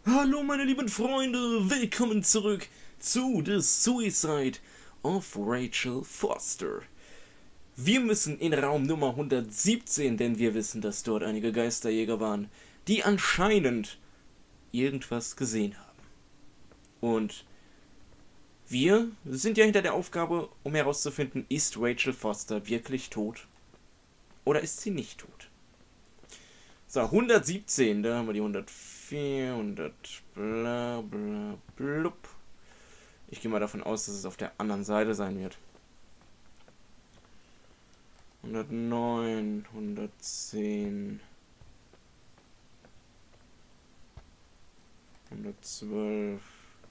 Hallo meine lieben Freunde, willkommen zurück zu The Suicide of Rachel Foster. Wir müssen in Raum Nummer 117, denn wir wissen, dass dort einige Geisterjäger waren, die anscheinend irgendwas gesehen haben. Und wir sind ja hinter der Aufgabe, um herauszufinden, ist Rachel Foster wirklich tot oder ist sie nicht tot? So, 117, da haben wir die 104, 100, bla bla blub. Ich gehe mal davon aus, dass es auf der anderen Seite sein wird. 109, 110, 112.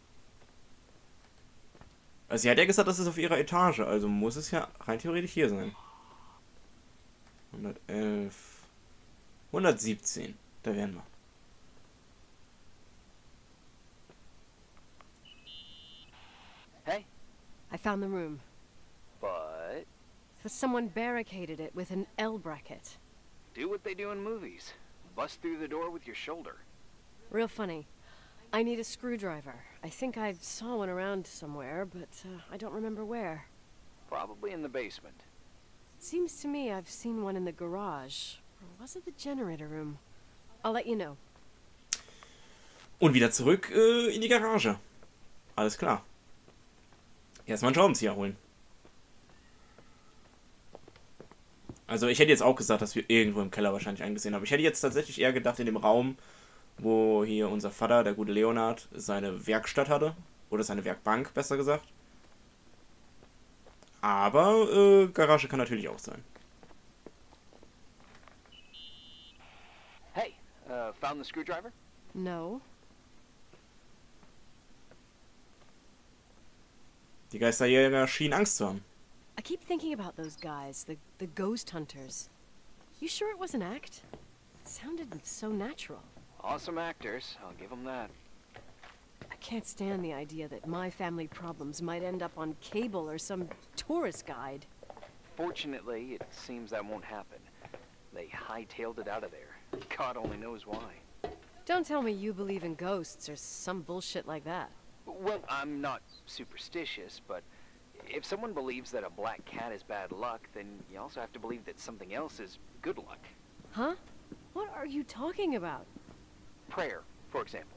Also sie hat ja gesagt, das ist auf ihrer Etage, also muss es ja rein theoretisch hier sein. 111. 117, da wären wir. Hey. I found the room. But So someone barricaded it with an L bracket. do what they do in movies. Bust through the door with your shoulder. Real funny. I need a screwdriver. I think I saw one around somewhere, but I don't remember where. Probably in the basement. It seems to me I've seen one in the garage. Or was it the generator room? I'll let you know. Und wieder zurück in die Garage. Alles klar. Erstmal einen Schraubenzieher holen. Also ich hätte jetzt auch gesagt, dass wir irgendwo im Keller wahrscheinlich eingesehen haben. Ich hätte jetzt tatsächlich eher gedacht in dem Raum, wo hier unser Vater, der gute Leonard, seine Werkstatt hatte. Oder seine Werkbank, besser gesagt. Aber Garage kann natürlich auch sein. Hey, found the screwdriver? No. Die Geisterjäger schienen Angst zu haben. I keep thinking about those guys, the ghost hunters. You sure it was an act? It sounded so natural. Awesome actors, I'll give them that. I can't stand the idea that my family problems might end up on cable or some tourist guide. Fortunately, it seems that won't happen. They hightailed it out of there. God only knows why. Don't tell me you believe in ghosts or some bullshit like that. Well, I'm not superstitious, but if someone believes that a black cat is bad luck, then you also have to believe that something else is good luck. Huh? What are you talking about? Prayer, for example.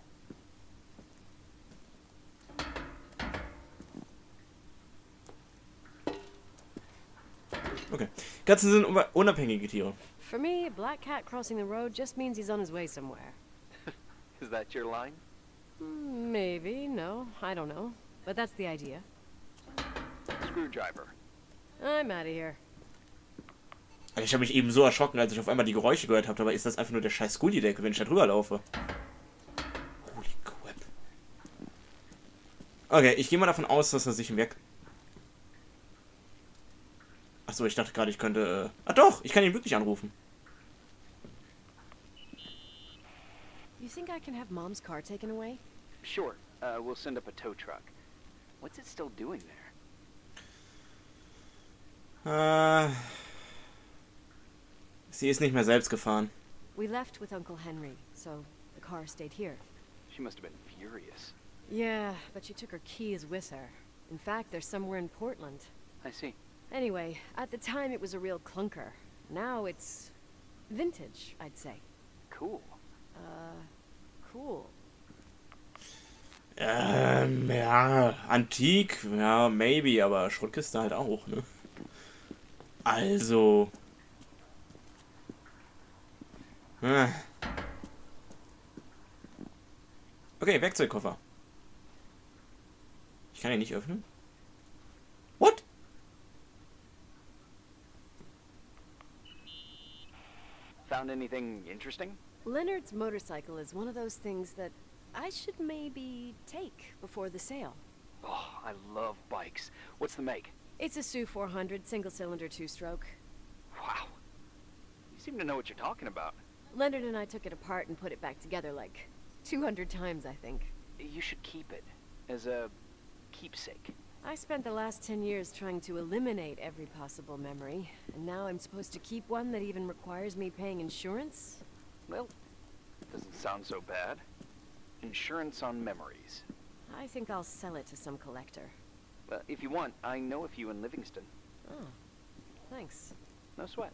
Okay. Katzen sind unabhängige Tiere. For me, a black cat crossing the road just means he's on his way somewhere. Is that your line? Maybe, no, I don't know. But that's the idea. Screwdriver. I'm out of here. Also ich habe mich eben so erschrocken, als ich auf einmal die Geräusche gehört habe. Dabei ist das einfach nur der scheiß Gullideckel, wenn ich da drüber laufe. Holy crap. Okay, ich gehe mal davon aus, dass er sich im Werk... Achso, ich dachte gerade, ich könnte... Ah doch, ich kann ihn wirklich anrufen. You think I can have Mom's car taken away? Sure, we'll send up a tow truck. What's it still doing there? Sie ist nicht mehr selbst gefahren. We left with Uncle Henry, so the car stayed here. She must have been furious. Yeah, but she took her keys with her. In fact, they're somewhere in Portland. I see. Anyway, at the time it was a real clunker. Now it's vintage, I'd say. Cool. Cool. Ja, antik, ja, maybe, aber Schrottkiste halt auch, ne? Also. Okay, Werkzeugkoffer. Ich kann ihn nicht öffnen. What? Found anything interesting? Leonard's motorcycle is one of those things that I should maybe take before the sale. Oh, I love bikes. What's the make? It's a Sioux 400 single-cylinder two-stroke. Wow. You seem to know what you're talking about. Leonard and I took it apart and put it back together like 200 times, I think. You should keep it as a keepsake. I spent the last 10 years trying to eliminate every possible memory, and now I'm supposed to keep one that even requires me paying insurance? Well, doesn't sound so bad. Insurance on memories. I think I'll sell it to some collector. Well, if you want, I know a few in Livingston. Oh, thanks. No sweat.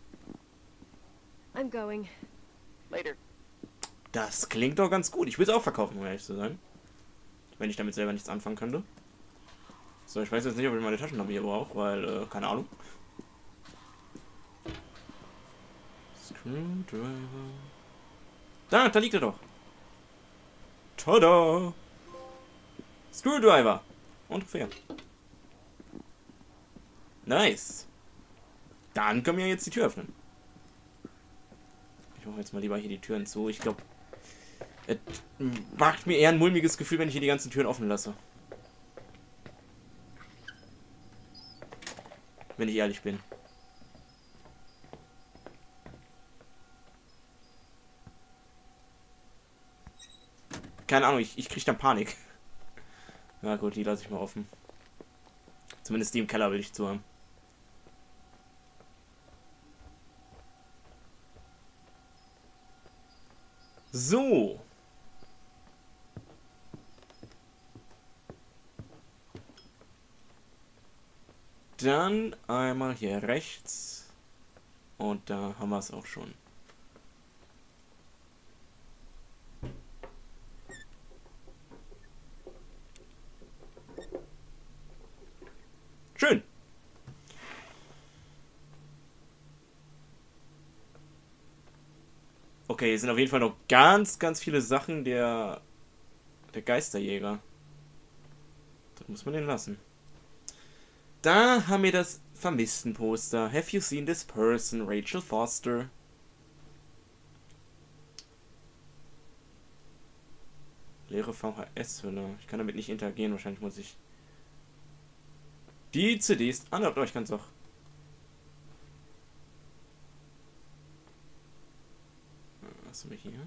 I'm going. Later. Das klingt doch ganz gut. Ich will es auch verkaufen, um ehrlich zu sein. Wenn ich damit selber nichts anfangen könnte. So, ich weiß jetzt nicht, ob ich meine Taschenlampe hier brauche, weil, keine Ahnung. Screwdriver. Da liegt er doch. Tada! Screwdriver. Und fair. Nice. Dann können wir jetzt die Tür öffnen. Ich mache jetzt mal lieber hier die Türen zu. Ich glaube, es macht mir eher ein mulmiges Gefühl, wenn ich hier die ganzen Türen offen lasse. Wenn ich ehrlich bin. Keine Ahnung, ich krieg dann Panik. Na gut, die lasse ich mal offen. Zumindest die im Keller will ich zu haben. So. Dann einmal hier rechts. Und da haben wir es auch schon. Schön. Okay, hier sind auf jeden Fall noch ganz viele Sachen der Geisterjäger. Das muss man den lassen. Da haben wir das Vermissten-Poster. Have you seen this person? Rachel Foster. Leere VHS-Hülle. Ich kann damit nicht interagieren. Wahrscheinlich muss ich die CDs... Ah, doch, ich kann es auch. Was haben wir hier?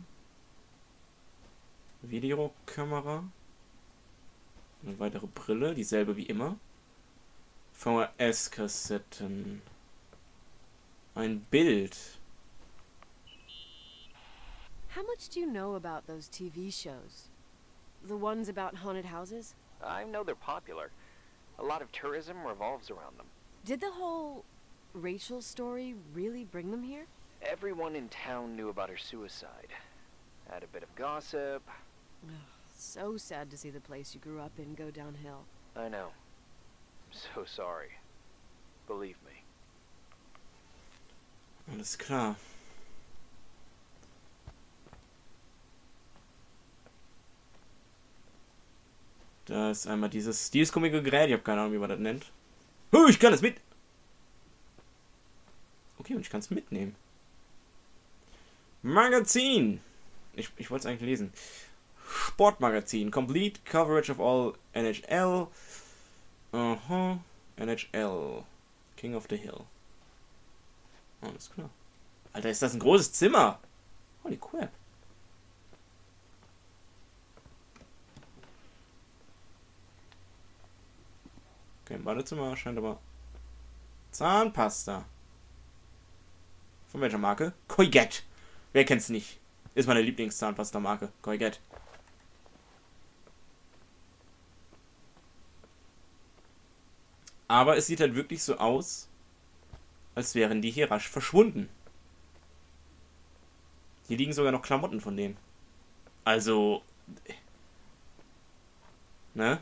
Videokamera. Eine weitere Brille, dieselbe wie immer. VHS-Kassetten. Ein Bild. How much do you know about those TV shows? The ones about haunted houses? I know they're popular. A lot of tourism revolves around them. Did the whole Rachel story really bring them here? Everyone in town knew about her suicide. Had a bit of gossip. Ugh, so sad to see the place you grew up in go downhill. I know. I'm so sorry. Believe me. Alles klar. Da ist einmal dieses komische Gerät. Ich habe keine Ahnung, wie man das nennt. Ich kann es mit. Okay, und ich kann es mitnehmen. Magazin. Ich wollte es eigentlich lesen. Sportmagazin. Complete coverage of all NHL. Aha. NHL. King of the Hill. Alles klar. Alter, ist das ein großes Zimmer. Holy crap. Okay, im Badezimmer scheint aber Zahnpasta. Von welcher Marke? Colgate. Wer kennt's nicht? Ist meine Lieblingszahnpasta-Marke. Colgate. Aber es sieht halt wirklich so aus, als wären die hier rasch verschwunden. Hier liegen sogar noch Klamotten von denen. Also... Ne?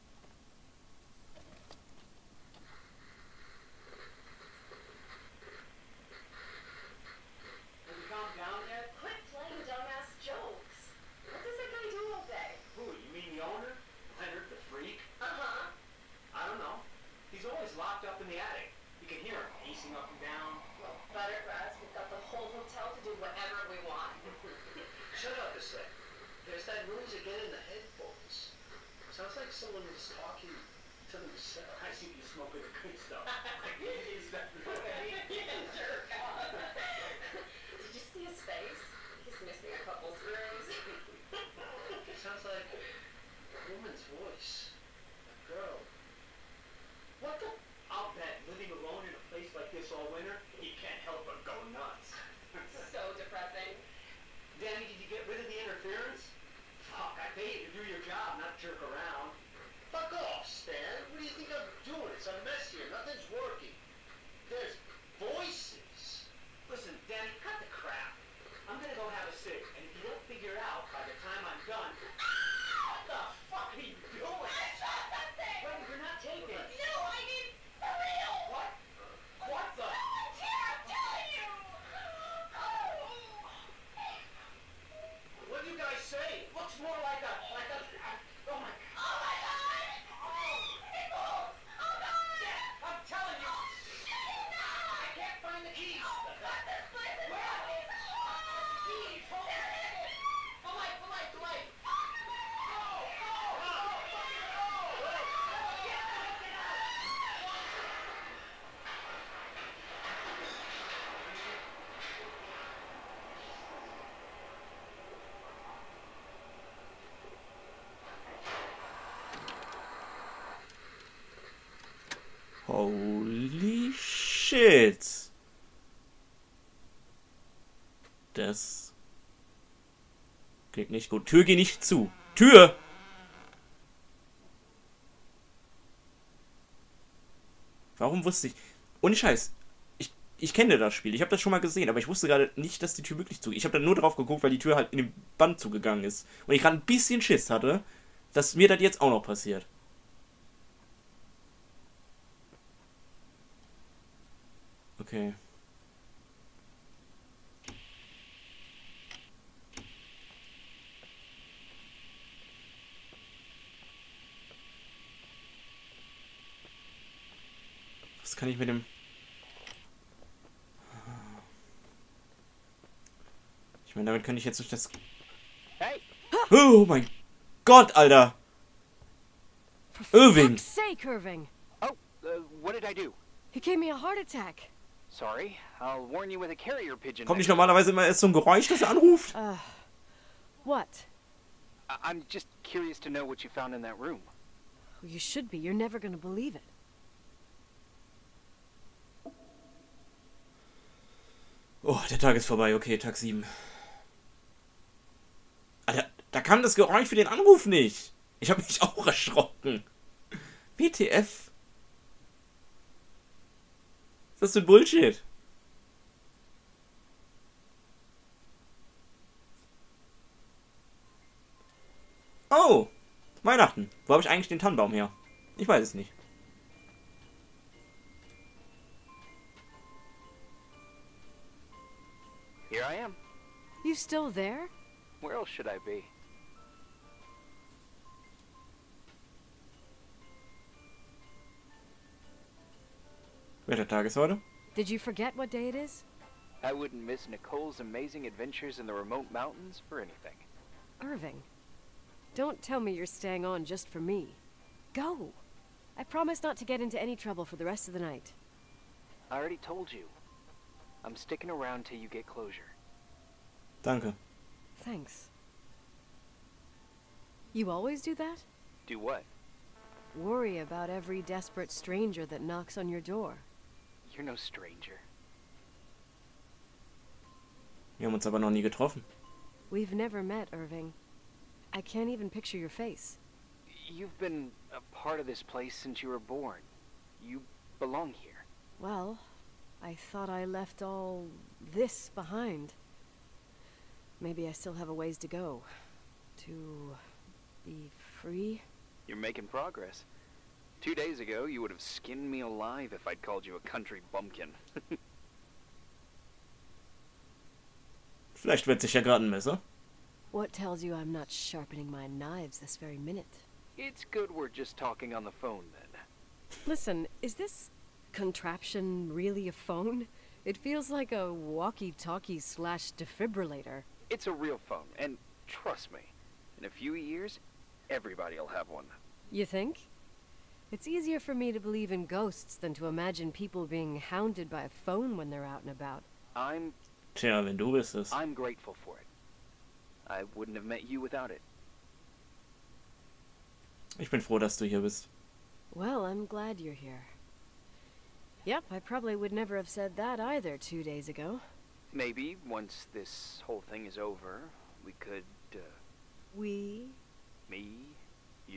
Someone was talking to themselves. I see you smoking the good stuff. Is that right? Jerk off. Did you see his face? He's missing a couple screws. It sounds like a woman's voice. A girl. What the? I'll bet living alone in a place like this all winter, you can't help but go nuts. So depressing. Danny, did you get rid of the interference? Fuck. not jerk around. Fuck off, Stan. What do you think I'm doing? It's a mess here. Nothing's working. There's voices. Listen, Danny, cut the crap. I'm gonna go have a cig, and if you don't figure it out by the time I'm done, what the fuck are you doing? I shot that thing! Wait, you're not taping. No, I mean, for real! What? What the? Someone's here, I'm telling you! What do you guys say? Looks more like a, oh my. Oh my god! Nichols! Oh god! Yeah, I'm telling you. I can't find the keys. God, this place is Where? fucking Keys, hold on. The light, the light, the light. Holy shit. Das klingt nicht gut. Tür geht nicht zu. Tür! Warum wusste ich... Ohne Scheiß. Ich kenne das Spiel. Ich habe das schon mal gesehen, aber ich wusste gerade nicht, dass die Tür wirklich zugeht. Ich habe dann nur drauf geguckt, weil die Tür halt in den Band zugegangen ist. Und ich gerade ein bisschen Schiss hatte, dass mir das jetzt auch noch passiert. Okay. Was kann ich mit dem... Ich meine, damit könnte ich jetzt durch das... Hey! Oh mein Gott, Alter! For Irving! fuck's sake, Irving! Oh, what did I do? He gave me a heart attack. Sorry, I'll warn you with a carrier pigeon. Kommt nicht next normalerweise immer erst so ein Geräusch, dass er anruft? What? I'm just curious to know what you found in that room. Well, you should be. You're never gonna believe it. Oh, der Tag ist vorbei. Okay, Tag 7. Alter, da kam das Geräusch für den Anruf nicht. Ich habe mich auch erschrocken. WTF? Was ist das für ein Bullshit? Oh, Weihnachten. Wo habe ich eigentlich den Tannenbaum her? Ich weiß es nicht. Here I am. You still there? Where else should I be? Welcher Tag ist heute? Did you forget what day it is? I wouldn't miss Nicole's amazing adventures in the remote mountains for anything. Irving, don't tell me you're staying on just for me. Go. I promise not to get into any trouble for the rest of the night. I already told you. I'm sticking around till you get closure. Danke. Thanks. You always do that? Do what? Worry about every desperate stranger that knocks on your door. You're no stranger. Wir haben uns aber noch nie getroffen. We've never met, Irving. I can't even picture your face. You've been a part of this place since you were born. You belong here. Well, I thought I left all this behind. Maybe I still have a ways to go. To be free? You're making progress. 2 days ago, you would have skinned me alive if I'd called you a country bumpkin. Vielleicht wird sich ja gerade ein Messer. What tells you I'm not sharpening my knives this very minute? It's good we're just talking on the phone, then. Listen, is this contraption really a phone? It feels like a walkie-talkie slash defibrillator. It's a real phone, and trust me, in a few years, everybody'll have one. You think? It's easier for me to believe in ghosts than to imagine people being hounded by a phone when they're out and about. Tja, wenn du bist es. I'm grateful for it. I wouldn't have met you without it. Ich bin froh, dass du hier bist. Well, I'm glad you're here. Yep, I probably would never have said that either 2 days ago. Maybe, once this whole thing is over, we could, We? me,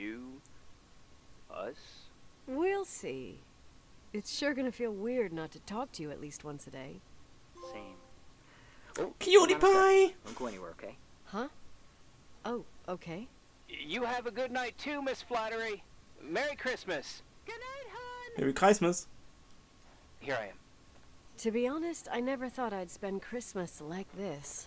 see. It's sure gonna feel weird not to talk to you at least once a day. Same. Oh, Cutie hold on a sec. pie! Don't go anywhere, okay? Huh? Oh, okay. You have a good night too, Miss Flattery. Merry Christmas. Good night, hon. Merry Christmas. Here I am. To be honest, I never thought I'd spend Christmas like this.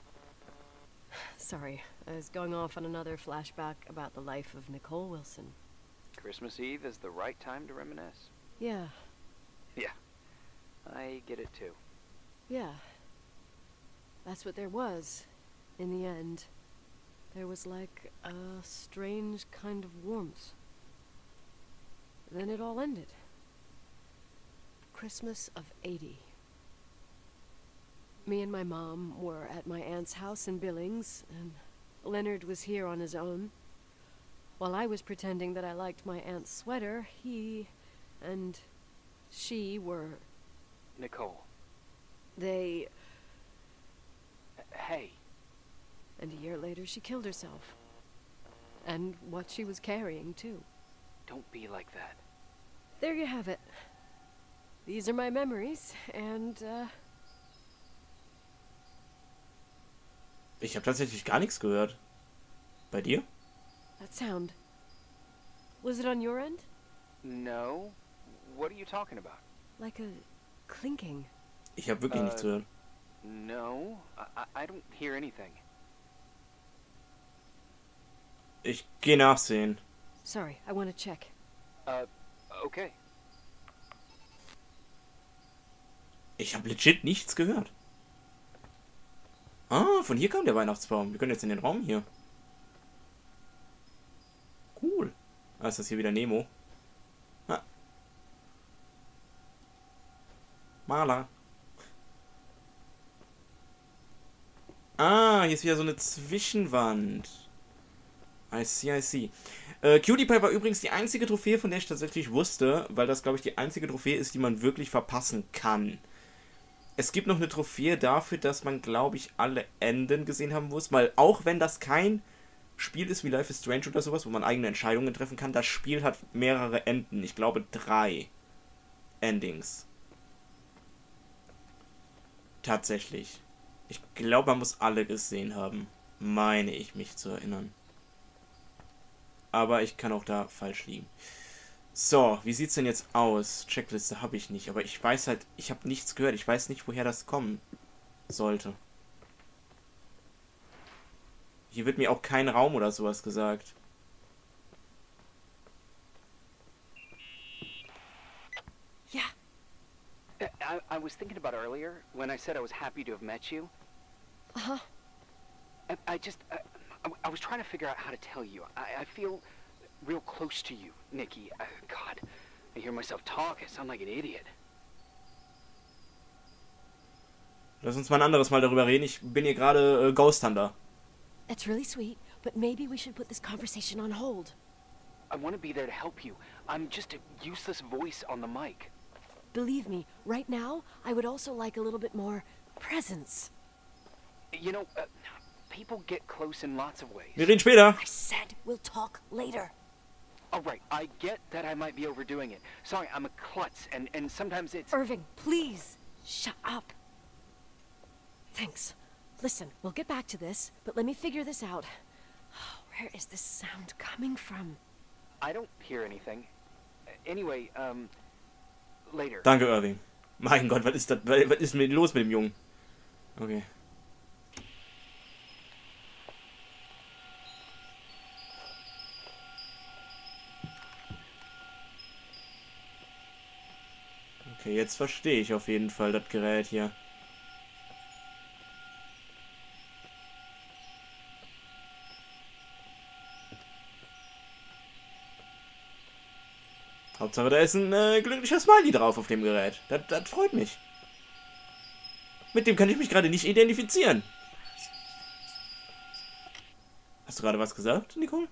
Sorry, I was going off on another flashback about the life of Nicole Wilson. Christmas Eve is the right time to reminisce. Yeah, Yeah, I get it too. yeah. That's what there was, in the end. There was like a strange kind of warmth. Then it all ended. Christmas of '80. Me and my mom were at my aunt's house in Billings, and Leonard was here on his own. While I was pretending that I liked my aunt's sweater, he and she were... Nicole. They... Hey. And a year later she killed herself. And what she was carrying, too. Don't be like that. There you have it. These are my memories, and, Ich habe tatsächlich gar nichts gehört. Bei dir? that sound. Was it on your end? No. What are you talking about? Like a clinking. Ich habe wirklich nichts gehört. No. I don't hear anything. Ich gehe nachsehen. Sorry, I want to check. Okay. Ich habe legit nichts gehört. Ah, von hier kam der Weihnachtsbaum. Wir können jetzt in den Raum hier. Cool. Ah, ist das hier wieder Nemo? Ah. Maler. Ah, hier ist wieder so eine Zwischenwand. I see, I see. Cutie Pie war übrigens die einzige Trophäe, von der ich tatsächlich wusste, weil das, glaube ich, die einzige Trophäe ist, die man wirklich verpassen kann. Es gibt noch eine Trophäe dafür, dass man, glaube ich, alle Enden gesehen haben muss, weil auch wenn das kein Spiel ist wie Life is Strange oder sowas, wo man eigene Entscheidungen treffen kann, das Spiel hat mehrere Enden. Ich glaube 3 Endings. Tatsächlich. Ich glaube, man muss alle gesehen haben. Meine ich mich zu erinnern. Aber ich kann auch da falsch liegen. So, wie sieht's denn jetzt aus? Checkliste habe ich nicht, aber ich weiß halt, ich habe nichts gehört. Ich weiß nicht, woher das kommen sollte. Hier wird mir auch kein Raum oder sowas gesagt. Yeah. I was thinking about earlier when I said I was happy to have met you. Uh-huh. I was trying to figure out how to tell you. I feel real close to you, Nikki. God, I hear myself talk. I sound like an idiot. Lass uns mal ein anderes Mal darüber reden. Ich bin hier gerade Ghost Hunter. That's really sweet, but maybe we should put this conversation on hold. I want to be there to help you. I'm just a useless voice on the mic. Believe me, right now, I would also like a little bit more presence. You know, people get close in lots of ways. Wir reden später. I said we'll talk later. All right, I get that I might be overdoing it. Sorry, I'm a klutz, and sometimes it's... Irving, please, shut up. Thanks. Listen, we'll get back to this, but let me figure this out. Where is this sound coming from? I don't hear anything. Anyway, later. Danke, Irving. Mein Gott, was ist das? Was ist los mit dem Jungen? Okay. Okay, jetzt verstehe ich auf jeden Fall das Gerät hier. Hauptsache, da ist ein glücklicher Smiley drauf auf dem Gerät. Das freut mich. Mit dem kann ich mich gerade nicht identifizieren. Hast du gerade was gesagt, Nicole?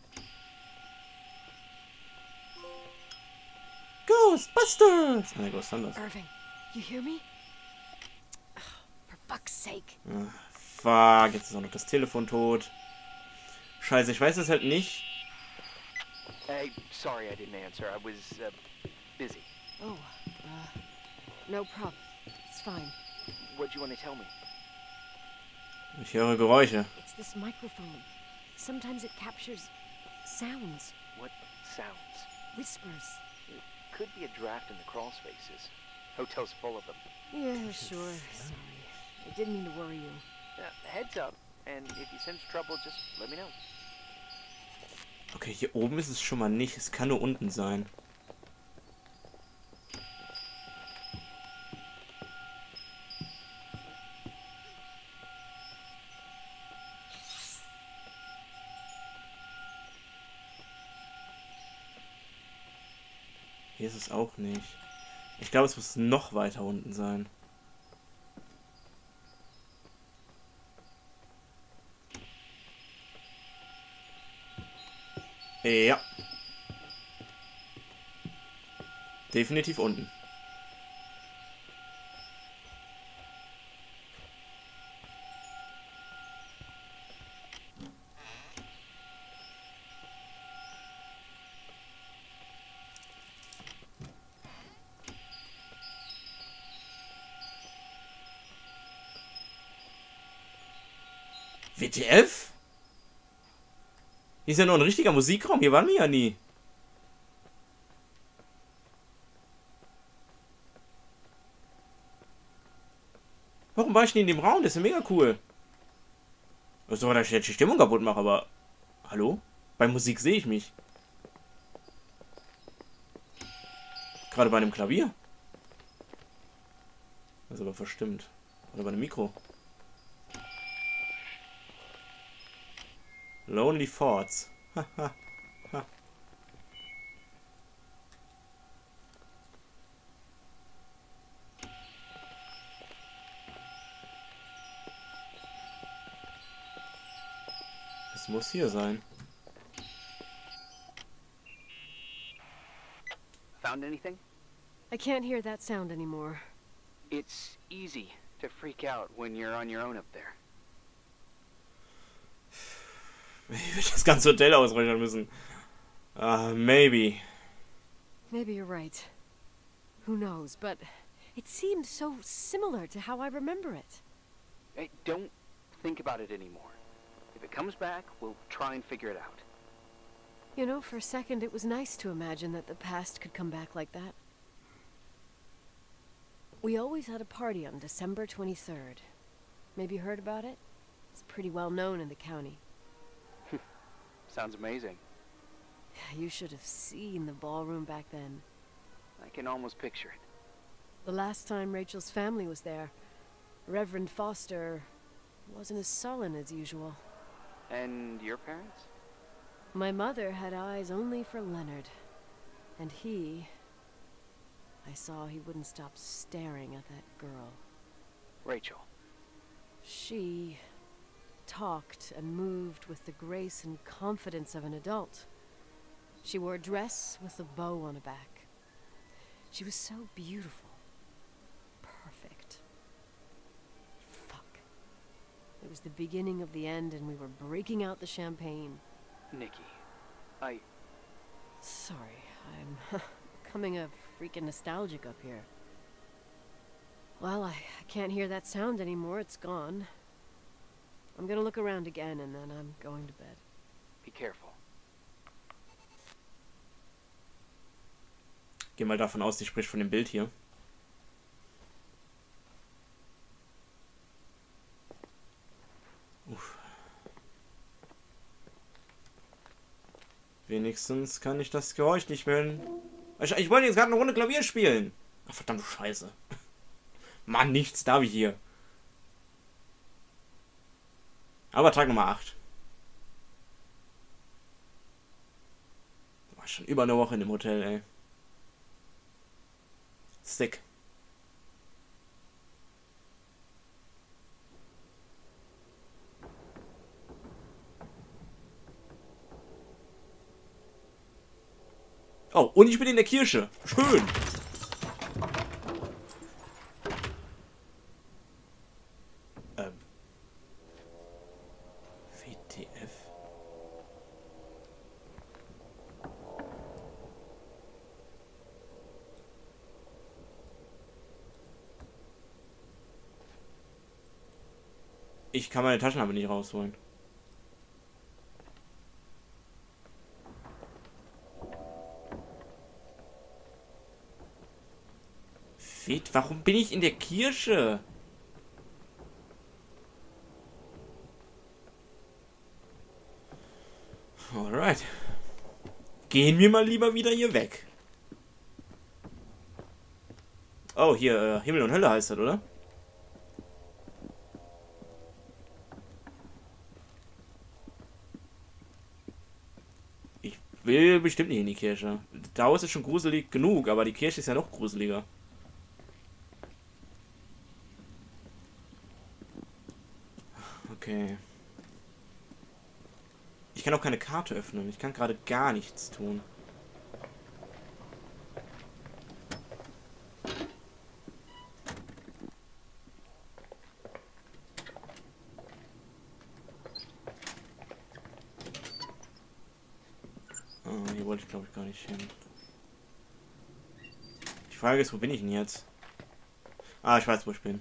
Ghostbusters! Ah, Ghostbusters. Irving, you hear me? Oh, for fuck's sake. Ah, fuck, jetzt ist auch noch das Telefon tot. Scheiße, ich weiß es halt nicht. Hey, sorry I didn't answer. I was, busy. Oh, no problem. It's fine. What'd you want to tell me? Ich höre Geräusche. It's this microphone. Sometimes it captures sounds, What sounds? whispers. It could be a draft in the crawl spaces. Hotel's full of them. Yeah, sure. Sorry. I didn't mean to worry you. Heads up, and if you sense trouble, just let me know. Okay, hier oben ist es schon mal nicht. Es kann nur unten sein. Hier ist es auch nicht. Ich glaube, es muss noch weiter unten sein. Ja. Definitiv unten. WTF? Hier ist ja noch ein richtiger Musikraum. Hier waren wir ja nie. Warum war ich nie in dem Raum? Das ist ja mega cool. So, dass ich jetzt die Stimmung kaputt mache, aber... Hallo? Bei Musik sehe ich mich. Gerade bei einem Klavier. Das ist aber verstimmt. Oder bei einem Mikro. Lonely Thoughts. Es muss hier sein. Found anything? I can't hear that sound anymore. It's easy to freak out when you're on your own up there. Ich würde das ganze Hotel ausrechnen müssen. Maybe. Maybe you're right. Who knows, but it seemed so similar to how I remember it. Hey, don't think about it anymore. If it comes back, we'll try and figure it out. You know, for a second it was nice to imagine that the past could come back like that. We always had a party on December 23rd. Maybe you heard about it? It's pretty well known in the county. Sounds amazing. You should have seen the ballroom back then. I can almost picture it. The last time Rachel's family was there, Reverend Foster wasn't as sullen as usual. And your parents? My mother had eyes only for Leonard. And I saw he wouldn't stop staring at that girl. Rachel. She talked and moved with the grace and confidence of an adult. She wore a dress with a bow on her back. She was so beautiful. Perfect. Fuck. It was the beginning of the end and we were breaking out the champagne. Nikki. Sorry, I'm becoming a freaking nostalgic up here. Well, I can't hear that sound anymore. It's gone. I'm gonna look around again and then I'm going to bed. Be careful. Geh mal davon aus, die spricht von dem Bild hier. Uff. Wenigstens kann ich das Geräusch nicht hören. Ich wollte jetzt gerade eine Runde Klavier spielen. Ach, verdammte Scheiße. Mann, nichts darf ich hier. Aber Tag Nummer 8. War schon über eine Woche in dem Hotel, ey. Sick. Oh, und ich bin in der Kirche. Schön. WTF? Ich kann meine Taschenlampe nicht rausholen. Fit, warum bin ich in der Kirche? Alright. Gehen wir mal lieber wieder hier weg. Oh, hier, Himmel und Hölle heißt das, oder? Ich will bestimmt nicht in die Kirche. Das Haus ist schon gruselig genug, aber die Kirche ist ja noch gruseliger. Okay. Ich kann auch keine Karte öffnen. Ich kann gerade gar nichts tun. Oh, hier wollte ich glaube ich gar nicht hin. Die Frage ist, wo bin ich denn jetzt? Ah, ich weiß, wo ich bin.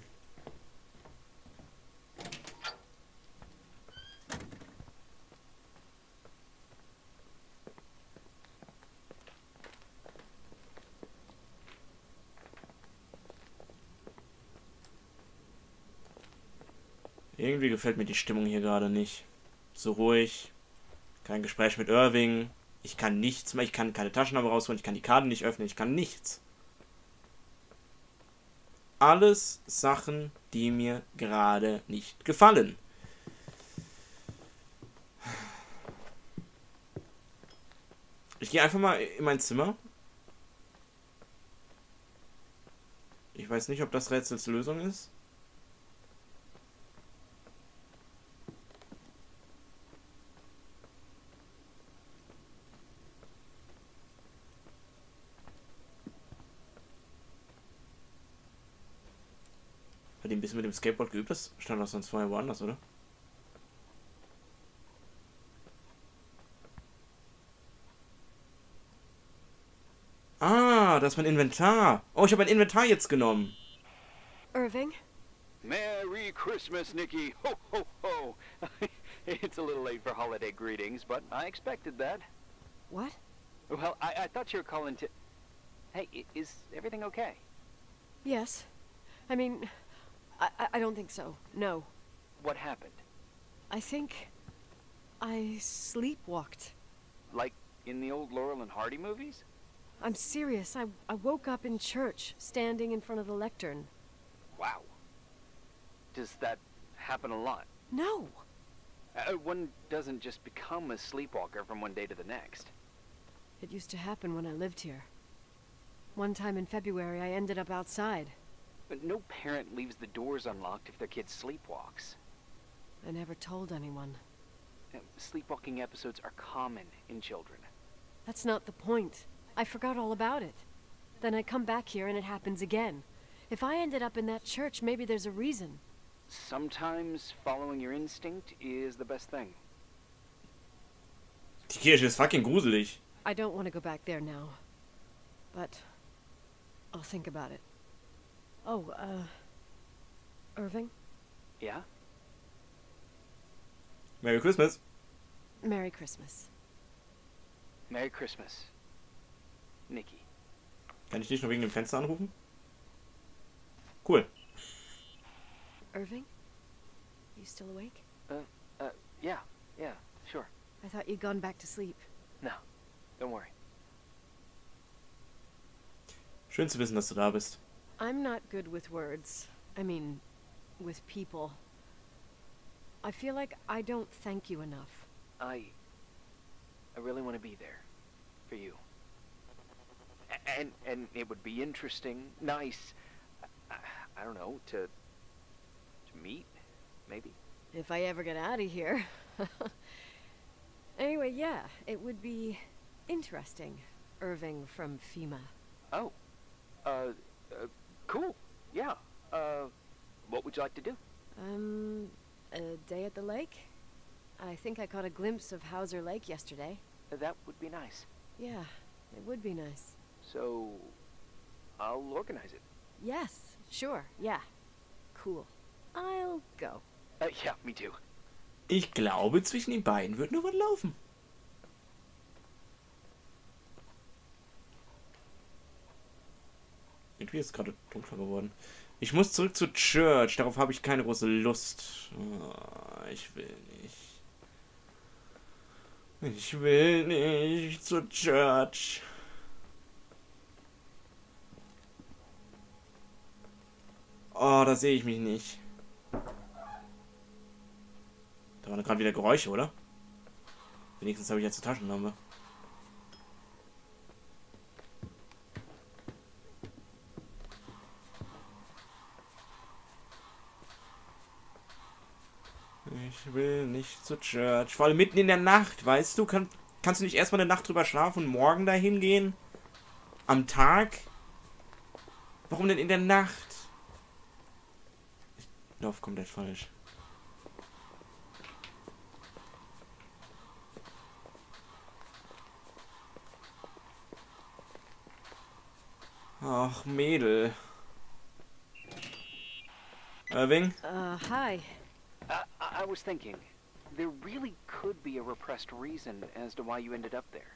Irgendwie gefällt mir die Stimmung hier gerade nicht. So ruhig. Kein Gespräch mit Irving. Ich kann nichts mehr. Ich kann keine Taschenlampe rausholen. Ich kann die Karte nicht öffnen. Ich kann nichts. Alles Sachen, die mir gerade nicht gefallen. Ich gehe einfach mal in mein Zimmer. Ich weiß nicht, ob das Rätsels Lösung ist. Hat die ein bisschen mit dem Skateboard geübt? Das stand doch sonst vorher woanders, oder? Ah, das ist mein Inventar. Oh, ich habe mein Inventar jetzt genommen. Irving? Merry Christmas, Nikki. Ho, ho, ho. It's a little late for holiday greetings, but I expected that. What? Well, I thought you were calling to... Hey, is everything okay? Yes. I mean, I don't think so. No. What happened? I think I sleepwalked. Like in the old Laurel and Hardy movies? I'm serious. I woke up in church, standing in front of the lectern. Wow. Does that happen a lot? No. One doesn't just become a sleepwalker from one day to the next. It used to happen when I lived here. One time in February, I ended up outside. But no parent leaves the doors unlocked if their kid sleepwalks. I never told anyone. Sleepwalking episodes are common in children. That's not the point. I forgot all about it. Then I come back here and it happens again. If I ended up in that church, maybe there's a reason. Sometimes following your instinct is the best thing. Die Kirche ist fucking gruselig. I don't want to go back there now. But I'll think about it. Oh, Irving? Yeah? Merry Christmas. Merry Christmas. Merry Christmas, Nikki. Kann ich dich noch wegen dem Fenster anrufen? Cool. Irving? You still awake? Yeah, sure. I thought you'd gone back to sleep. No, don't worry. Schön zu wissen, dass du da bist. I'm not good with words. I mean, with people. I feel like I don't thank you enough. I really want to be there for you. And it would be interesting, nice, I don't know, to meet, maybe? If I ever get out of here. Anyway, yeah, it would be interesting. Irving from FEMA. Oh, cool, yeah. What would you like to do? A day at the lake? I think I caught a glimpse of Hauser Lake yesterday. That would be nice. Yeah, it would be nice. So, I'll organize it. Yes, sure, yeah. Cool. I'll go. Yeah, me too. Ich glaube, zwischen den beiden wird noch was laufen. Irgendwie ist es gerade dunkler geworden. Ich muss zurück zur Church. Darauf habe ich keine große Lust. Oh, ich will nicht. Ich will nicht zur Church. Oh, da sehe ich mich nicht. Da waren gerade wieder Geräusche, oder? Wenigstens habe ich jetzt eine Taschenlampe. Ich will nicht zur Church. Vor allem mitten in der Nacht, weißt du? Kannst du nicht erstmal eine Nacht drüber schlafen und morgen dahin gehen? Am Tag? Warum denn in der Nacht? Ich laufe komplett falsch. Ach, Mädel. Irving? Hi. I was thinking, there really could be a repressed reason as to why you ended up there.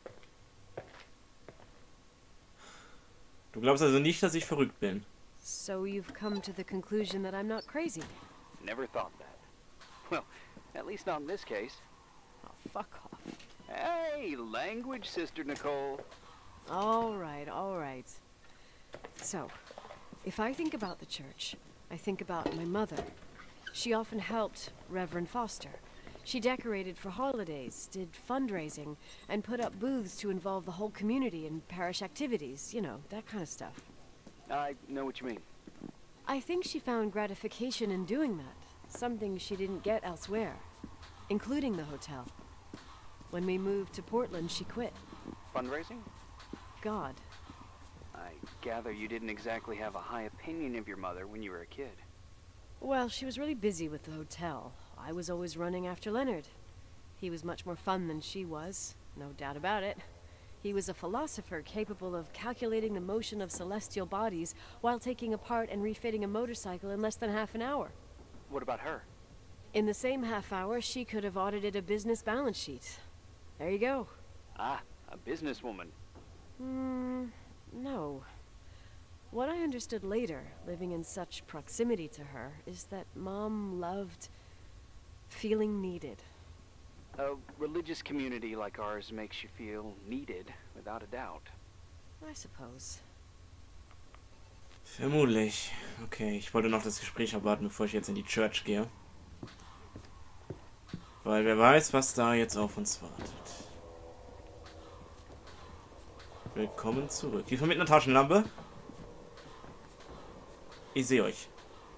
Du glaubst also nicht, dass ich verrückt bin? So you've come to the conclusion that I'm not crazy? Never thought that. Well, at least not in this case. Oh, fuck off. Hey, language, Sister Nicole. All right. So, if I think about the church, I think about my mother. She often helped Reverend Foster. She decorated for holidays, did fundraising, and put up booths to involve the whole community in parish activities, you know, that kind of stuff. I know what you mean. I think she found gratification in doing that, something she didn't get elsewhere, including the hotel. When we moved to Portland, she quit. Fundraising? God. I gather you didn't exactly have a high opinion of your mother when you were a kid. Well, she was really busy with the hotel. I was always running after Leonard. He was much more fun than she was, no doubt about it. He was a philosopher capable of calculating the motion of celestial bodies while taking apart and refitting a motorcycle in less than half an hour. What about her? In the same half hour, she could have audited a business balance sheet. There you go. Ah, a businesswoman. No. What I understood later, living in such proximity to her, is that Mom loved feeling needed. A religious community like ours makes you feel needed, without a doubt. I suppose. Vermutlich. Okay, ich wollte noch das Gespräch abwarten, bevor ich jetzt in die Church gehe. Weil wer weiß, was da jetzt auf uns wartet. Willkommen zurück. Diesmal mit einer Taschenlampe. Ich sehe euch.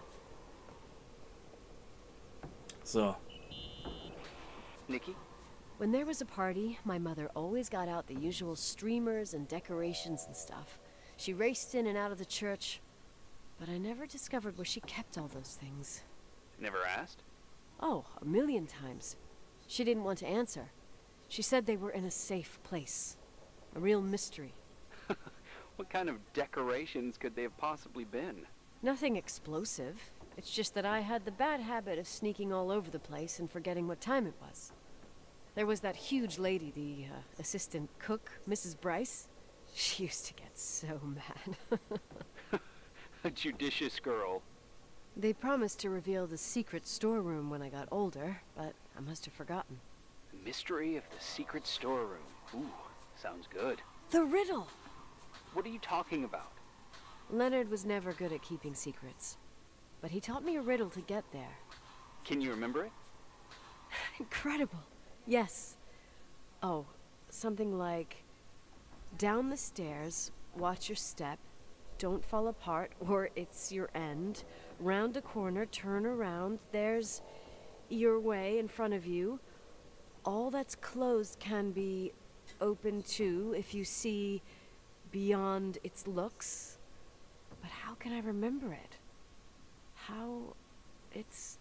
So. Nikki? When there was a party, my mother always got out the usual streamers and decorations and stuff. She raced in and out of the church, but I never discovered where she kept all those things. Never asked? Oh, a million times. She didn't want to answer. She said they were in a safe place. A real mystery. What kind of decorations could they have possibly been? Nothing explosive. It's just that I had the bad habit of sneaking all over the place and forgetting what time it was. There was that huge lady, the assistant cook, Mrs. Bryce. She used to get so mad. A judicious girl. They promised to reveal the secret storeroom when I got older, but I must have forgotten. The mystery of the secret storeroom. Ooh, sounds good. The riddle! What are you talking about? Leonard was never good at keeping secrets, but he taught me a riddle to get there. Can you remember it? Incredible. Yes. Oh, something like, down the stairs, watch your step, don't fall apart or it's your end, round a corner, turn around, there's your way in front of you. All that's closed can be open too if you see beyond its looks. But how can I remember it? How... it's...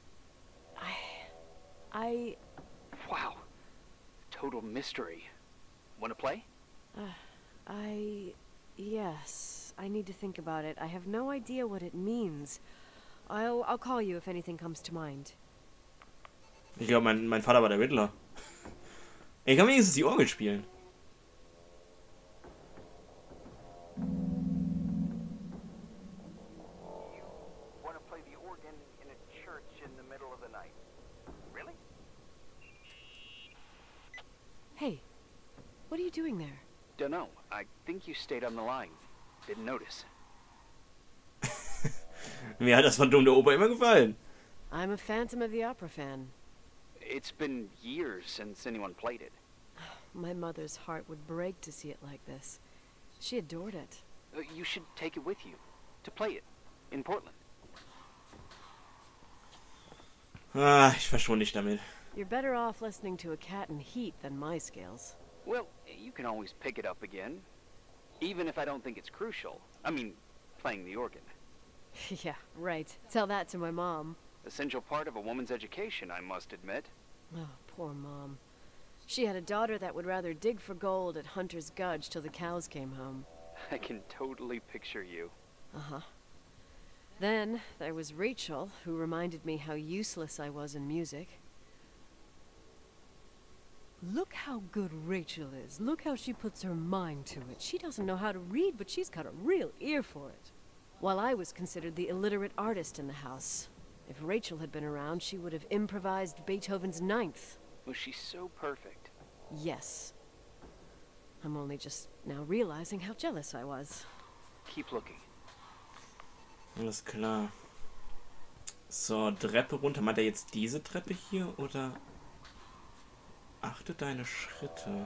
I... Wow. Total mystery. Want to play? Yes. I need to think about it. I have no idea what it means. I'll call you if anything comes to mind. Ich glaube, mein Vater war der Riddler. Ich kann wenigstens die Orgel spielen. You want to play the organ in a church in the middle of the night? Really? Hey, what are you doing there? Dunno. I think you stayed on the line. Didn't notice. Mir hat das von Dumm der Oper immer gefallen. I'm a Phantom of the Opera fan. It's been years since anyone played it. My mother's heart would break to see it like this. She adored it. You should take it with you. To play it. In Portland. Ah, ich verschwinde dich damit. You're better off listening to a cat in heat than my scales. Well, you can always pick it up again. Even if I don't think it's crucial. I mean, playing the organ. Yeah, right. Tell that to my mom. Essential part of a woman's education, I must admit. Oh, poor mom. She had a daughter that would rather dig for gold at Hunter's Gulch till the cows came home. I can totally picture you. Uh-huh. Then there was Rachel, who reminded me how useless I was in music. Look how good Rachel is. Look how she puts her mind to it. She doesn't know how to read, but she's got a real ear for it. While I was considered the illiterate artist in the house. If Rachel had been around, she would have improvised Beethoven's Ninth. Was she so perfect? Yes. I'm only just now realizing how jealous I was. Keep looking. Alles klar. So, Treppe runter. Meint er jetzt diese Treppe hier oder? Achte deine Schritte.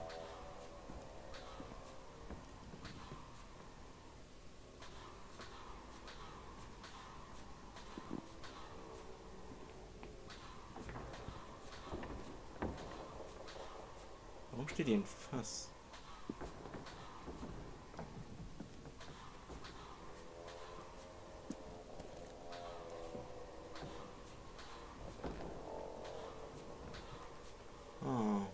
Warum steht hier ein Fass? Oh.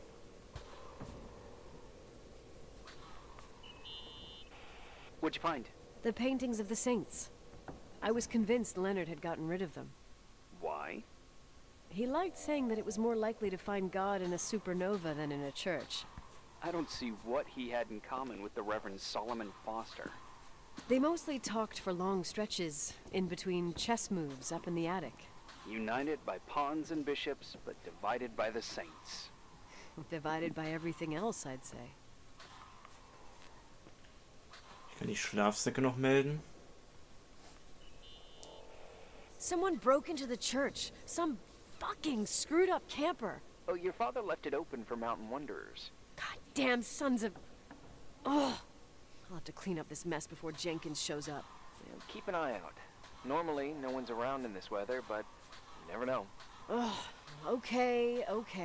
What'd you find? The paintings of the saints. I was convinced Leonard had gotten rid of them. Why? He liked saying that it was more likely to find God in a supernova than in a church. I don't see what he had in common with the Reverend Solomon Foster. They mostly talked for long stretches, in between chess moves up in the attic. United by pawns and bishops, but divided by the saints. Divided by everything else, I'd say. Ich kann die Schlafsäcke noch melden. Someone broke into the church. Some fucking screwed up camper. Oh, your father left it open for mountain wanderers. Goddamn sons of... Oh, I'll have to clean up this mess before Jenkins shows up. Yeah, keep an eye out. Normally, no one's around in this weather, but you never know. Oh, okay.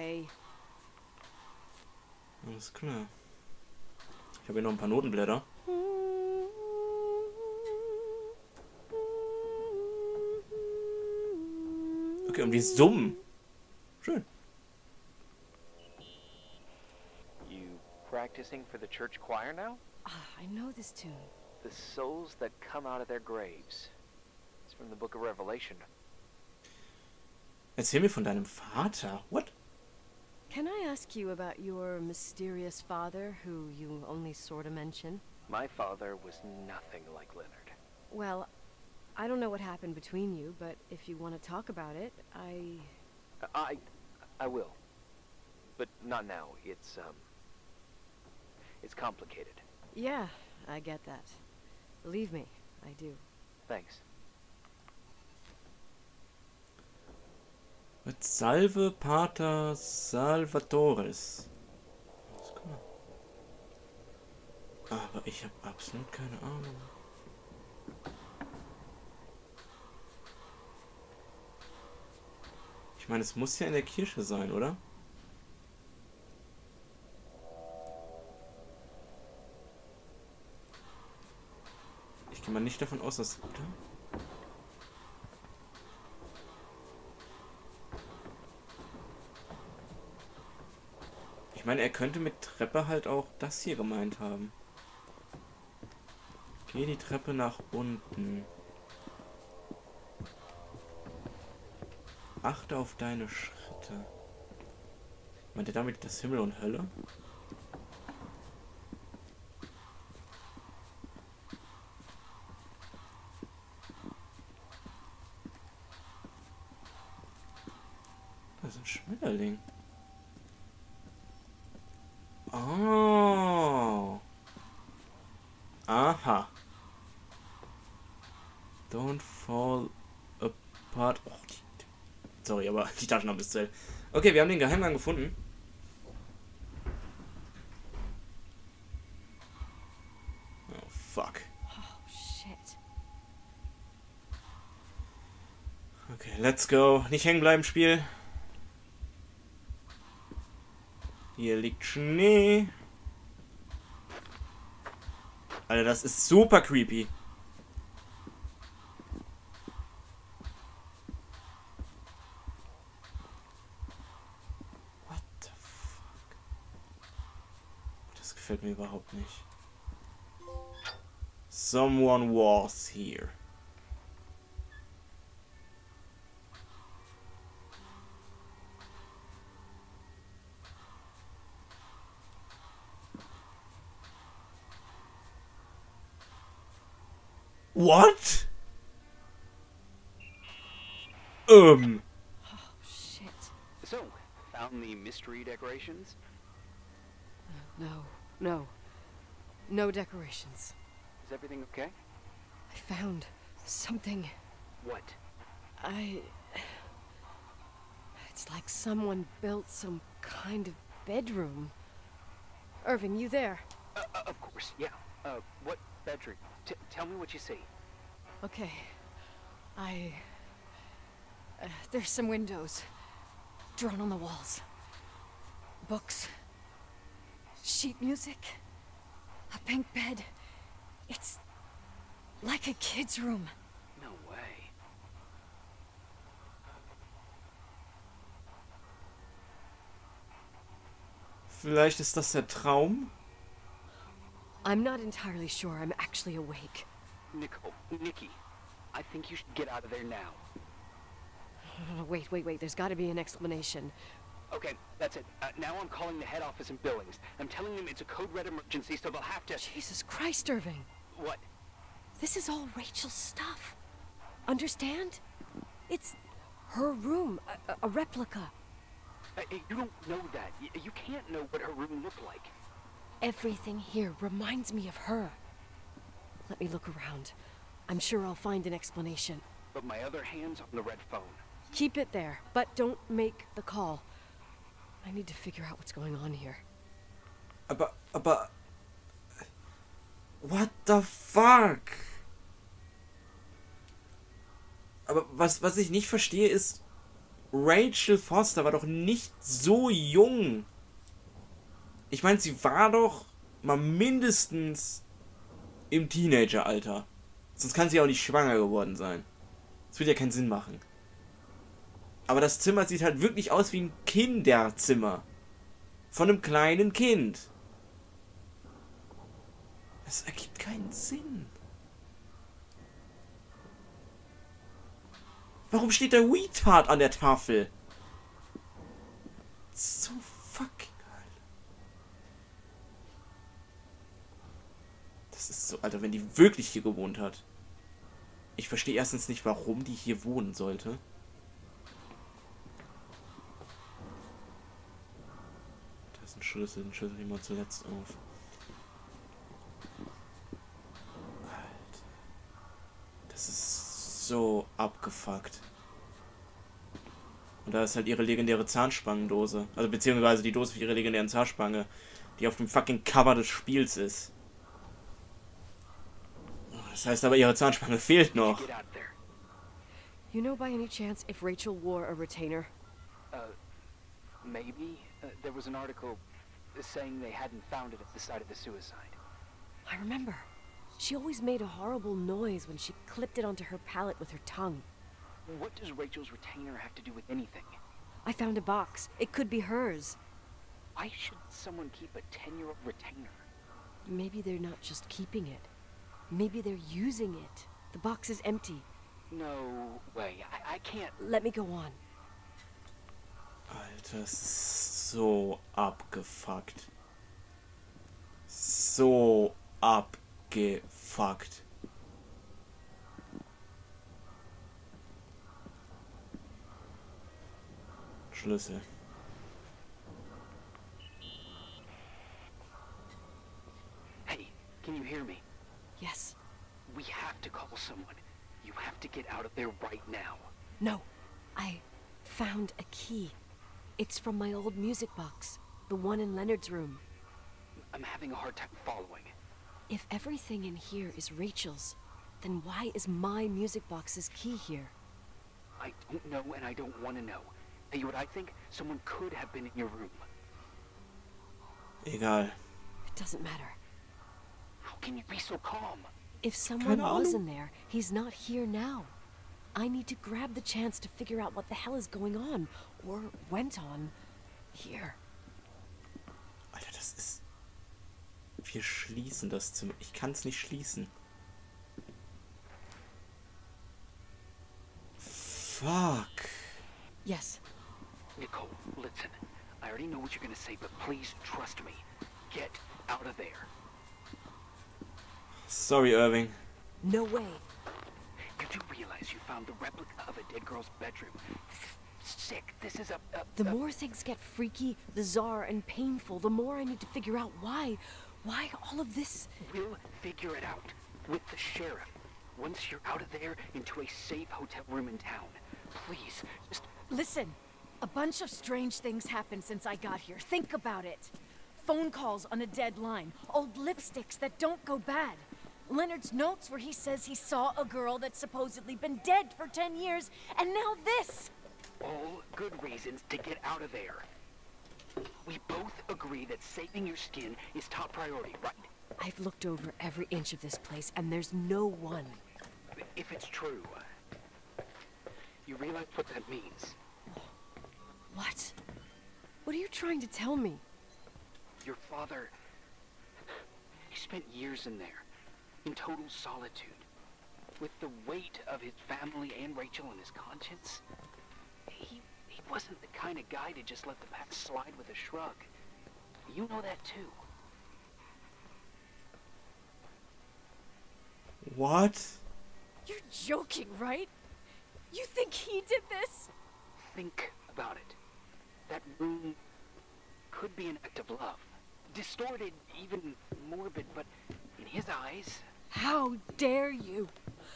Alles klar. Ich habe hier noch ein paar Notenblätter. Okay, und die summen. Schön. You practicing for the church choir now? I know this tune. The souls that come out of their graves. It's from the book of Revelation. Erzähl mir von deinem Vater. What? Can I ask you about your mysterious father, who you only sort of mention? My father was nothing like Leonard. Well, I don't know what happened between you, but if you want to talk about it, I will. But not now. It's complicated. Yeah, I get that. Believe me, I do. Thanks. Et salve Pater Salvatores. Alles klar. Aber ich habe absolut keine Ahnung. Ich meine, es muss ja in der Kirche sein, oder? Ich gehe mal nicht davon aus, dass... Oder? Ich meine, er könnte mit Treppe halt auch das hier gemeint haben. Geh die Treppe nach unten. Achte auf deine Schritte. Meint ihr damit das Himmel und Hölle? Das ist ein Schmetterling. Oh. Aha. Don't fall apart. Oh, sorry, aber die Taschenlampe ist zu hell. Okay, wir haben den Geheimgang gefunden. Oh, fuck. Oh, shit. Okay, let's go. Nicht hängen bleiben, Spiel. Hier liegt Schnee. Alter, das ist super creepy. What the fuck? Das gefällt mir überhaupt nicht. Someone was here. What? Oh, shit. So, found the mystery decorations? No. No decorations. Is everything okay? I found something. What? It's like someone built some kind of bedroom. Irving, you there? Of course, yeah. What bedroom? Tell me what you see. Okay. There's some windows. Drawn on the walls. Books. Sheet music. A pink bed. It's like a kid's room. No way. Vielleicht ist das der Traum? I'm not entirely sure I'm actually awake. Nikki, I think you should get out of there now. Wait. There's got to be an explanation. Okay, that's it. Now I'm calling the head office in Billings. I'm telling them it's a code red emergency, so they'll have to... Jesus Christ, Irving. What? This is all Rachel's stuff. Understand? It's her room, a replica. You don't know that. You can't know what her room looked like. Everything here reminds me of her. Let me look around. I'm sure I'll find an explanation. But my other hand's on the red phone. Keep it there, but don't make the call. I need to figure out what's going on here. Aber... What the fuck? Aber was ich nicht verstehe ist, Rachel Foster war doch nicht so jung. Ich meine, sie war doch mal mindestens im Teenageralter. Sonst kann sie auch nicht schwanger geworden sein. Das würde ja keinen Sinn machen. Aber das Zimmer sieht halt wirklich aus wie ein Kinderzimmer. Von einem kleinen Kind. Das ergibt keinen Sinn. Warum steht der Retard an der Tafel? So fucking geil. Das ist so, Alter, wenn die wirklich hier gewohnt hat. Ich verstehe erstens nicht, warum die hier wohnen sollte. Da ist ein Schlüssel, den Schlüssel nehmen wir zuletzt auf. Alter. Das ist so abgefuckt. Und da ist halt ihre legendäre Zahnspangendose. Also beziehungsweise die Dose für ihre legendären Zahnspange, die auf dem fucking Cover des Spiels ist. Das heißt aber, ihre Zahnspange fehlt noch. Get out there. You know by any chance if Rachel wore a retainer? Maybe. There was an article saying they hadn't found it at the site of the suicide. I remember. She always made a horrible noise when she clipped it onto her palate with her tongue. What does Rachel's retainer have to do with anything? I found a box. It could be hers. Why should someone keep a 10-year-old retainer? Maybe they're not just keeping it. Maybe they're using it. The box is empty. No way. I can't... Let me go on. Alter, das ist so abgefuckt. So abgefuckt. Schlüssel. Hey, can you hear me? Yes. We have to call someone. You have to get out of there right now. No. I found a key. It's from my old music box. The one in Leonard's room. I'm having a hard time following. If everything in here is Rachel's, then why is my music box's key here? I don't know and I don't want to know. Tell you what I think? Someone could have been in your room. Egal. It doesn't matter. How can you be so calm? If someone Keine was Ahnung. in there, he's not here now. I need to grab the chance to figure out what the hell is going on, or went on, here. Alter, das ist... Wir schließen das Zimmer. Ich kann es nicht schließen. Fuck. Yes. Nicole, listen. I already know what you're gonna say, but please trust me. Get out of there. Sorry, Irving. No way. You do realize you found the replica of a dead girl's bedroom. This is sick. This is The more things get freaky, bizarre, and painful, the more I need to figure out why all of this... We'll figure it out. With the sheriff. Once you're out of there, into a safe hotel room in town. Please, just... Listen, a bunch of strange things happened since I got here. Think about it. Phone calls on a dead line, old lipsticks that don't go bad. Leonard's notes where he says he saw a girl that's supposedly been dead for 10 years, and now this! all good reasons to get out of there. We both agree that saving your skin is top priority, right? I've looked over every inch of this place, and there's no one. If it's true, you realize what that means. What? What are you trying to tell me? Your father, he spent years in there, in total solitude, with the weight of his family and Rachel on his conscience. He wasn't the kind of guy to just let the past slide with a shrug. You know that too. What? You're joking, right? You think he did this? Think about it. That room could be an act of love. Distorted, even morbid, but in his eyes... How dare you?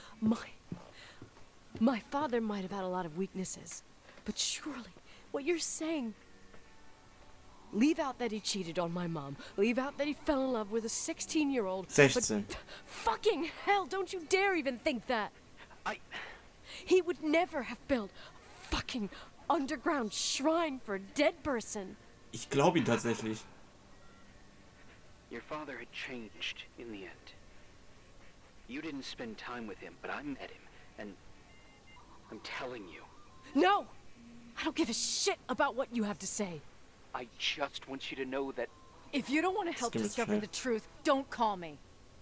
My father might have had a lot of weaknesses, but surely what you're saying... Leave out that he cheated on my mom. Leave out that he fell in love with a 16-year-old. 16. But fucking hell, don't you dare even think that. I He would never have built a fucking underground shrine for a dead person. Ich glaube ihn tatsächlich. Your father had changed in the end. You didn't spend time with him, but I met him, and I'm telling you, No! I don't give a shit about what you have to say. I just want you to know that If you don't want to help geht jetzt discover schnell. the truth, don't call me.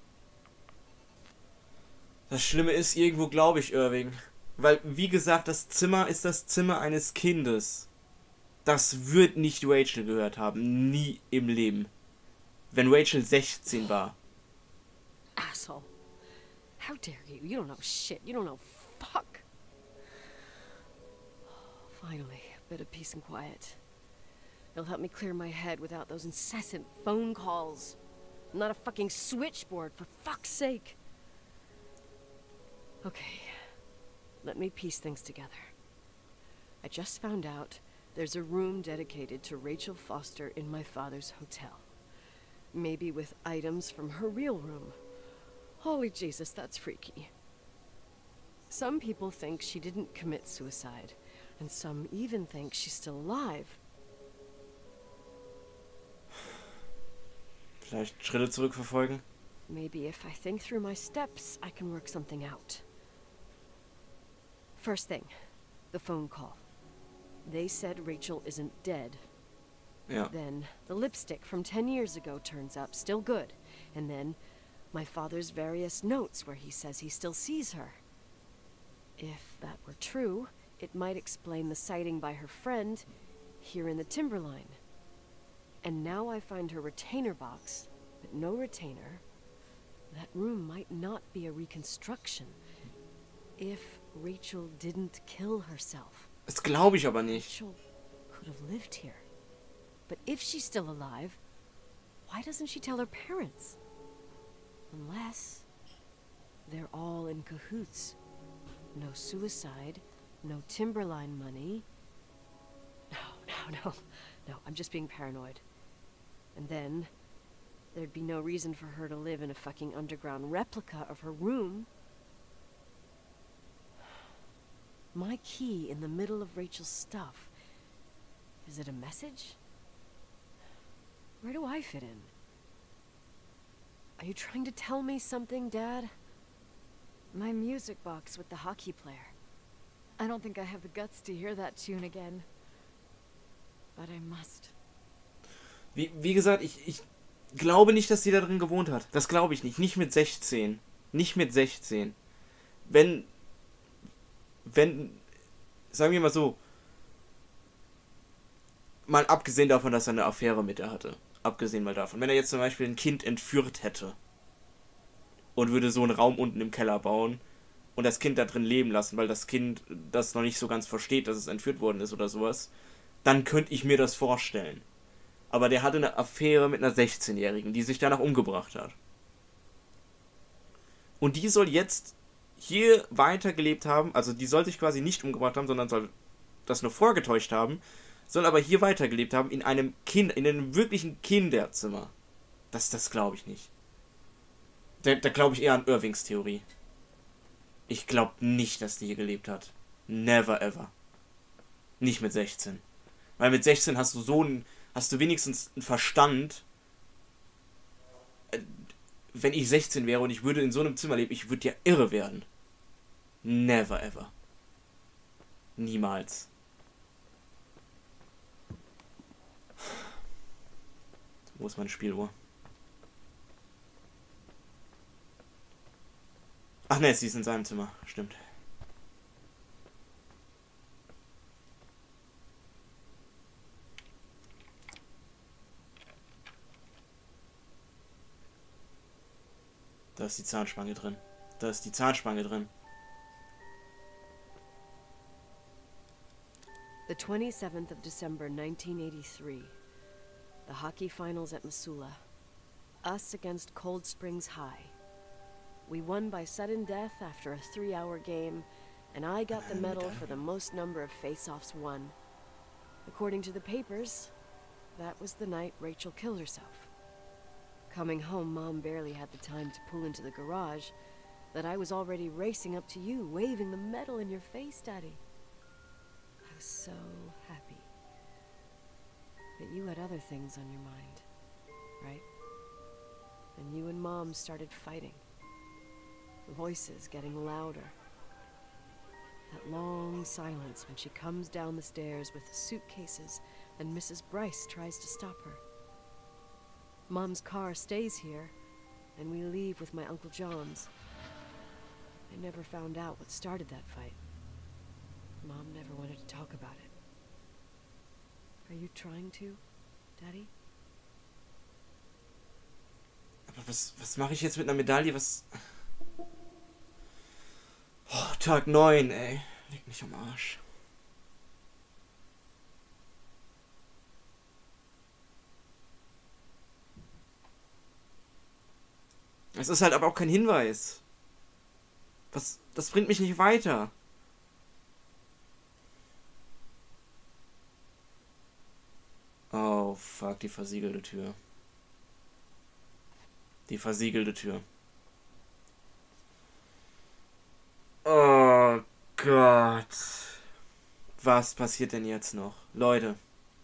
Das Schlimme ist, irgendwo glaube ich Irving. Weil, wie gesagt, das Zimmer ist das Zimmer eines Kindes. Das wird nicht Rachel gehört haben. Nie im Leben. Wenn Rachel 16 war. Asshole. How dare you? You don't know shit. You don't know fuck. Finally, a bit of peace and quiet. It'll help me clear my head without those incessant phone calls. I'm not a fucking switchboard, for fuck's sake. Okay, let me piece things together. I just found out there's a room dedicated to Rachel Foster in my father's hotel. Maybe with items from her real room. Holy Jesus, that's freaky. Some people think she didn't commit suicide, and some even think she's still alive. Vielleicht Schritte zurückverfolgen. Maybe if I think through my steps, I can work something out. First thing, the phone call. They said Rachel isn't dead. Ja. Then the lipstick from 10 years ago turns up, still good. And then my father's various notes where he says he still sees her. If that were true, it might explain the sighting by her friend. here in the Timberline. And now I find her retainer box, but no retainer. That room might not be a reconstruction if Rachel didn't kill herself. Das glaube ich aber nicht. Rachel could have lived here. But if she's still alive, why doesn't she tell her parents? Unless they're all in cahoots. No suicide, no Timberline money. No, I'm just being paranoid. And then there'd be no reason for her to live in a fucking underground replica of her room. My key in the middle of Rachel's stuff. Is it a message? Where do I fit in? Are you trying to tell me something, Dad? My music box with the hockey player. I don't think I have the guts to hear that tune again. But I must. Wie gesagt, ich glaube nicht, dass sie da drin gewohnt hat. Das glaube ich nicht. Nicht mit 16. Nicht mit 16. Wenn, sagen wir mal so, mal abgesehen davon, dass er eine Affäre mit ihr hatte. Abgesehen mal davon. Wenn er jetzt zum Beispiel ein Kind entführt hätte und würde so einen Raum unten im Keller bauen und das Kind da drin leben lassen, weil das Kind das noch nicht so ganz versteht, dass es entführt worden ist oder sowas, dann könnte ich mir das vorstellen. Aber der hatte eine Affäre mit einer 16-Jährigen, die sich danach umgebracht hat. Und die soll jetzt hier weitergelebt haben, also die soll sich quasi nicht umgebracht haben, sondern soll das nur vorgetäuscht haben, soll aber hier weitergelebt haben in einem wirklichen Kinderzimmer. Das glaube ich nicht. Da glaube ich eher an Irvings Theorie. Ich glaube nicht, dass die hier gelebt hat. Never ever. Nicht mit 16. Weil mit 16 hast du wenigstens einen Verstand. Wenn ich 16 wäre und ich würde in so einem Zimmer leben, ich würde ja irre werden. Never ever. Niemals. Wo ist meine Spieluhr? Ach ne, sie ist in seinem Zimmer. Stimmt. Da ist die Zahnspange drin. Da ist die Zahnspange drin. The 27th of December, 1983. The hockey finals at Missoula. Us against Cold Springs High. We won by sudden death after a 3-hour game, and I got the medal for the most number of face-offs won. According to the papers, that was the night Rachel killed herself. Coming home, Mom barely had the time to pull into the garage, that I was already racing up to you, waving the medal in your face, Daddy. I was so happy. But you had other things on your mind, right? And you and Mom started fighting. The voices getting louder. That long silence when she comes down the stairs with the suitcases and Mrs. Bryce tries to stop her. Mom's car stays here, and we leave with my Uncle John's. I never found out what started that fight. Mom never wanted to talk about it. Are you trying to, Daddy? Aber was mache ich jetzt mit einer Medaille? Oh, Tag 9, ey. Leg mich am Arsch. Es ist halt aber auch kein Hinweis. Das bringt mich nicht weiter. Oh, fuck, die versiegelte Tür. Die versiegelte Tür. Oh Gott. Was passiert denn jetzt noch? Leute.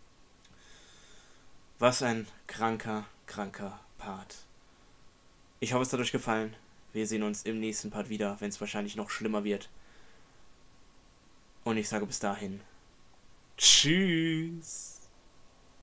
Was ein kranker Part. Ich hoffe, es hat euch gefallen. Wir sehen uns im nächsten Part wieder, wenn es wahrscheinlich noch schlimmer wird. Und ich sage bis dahin. Tschüss.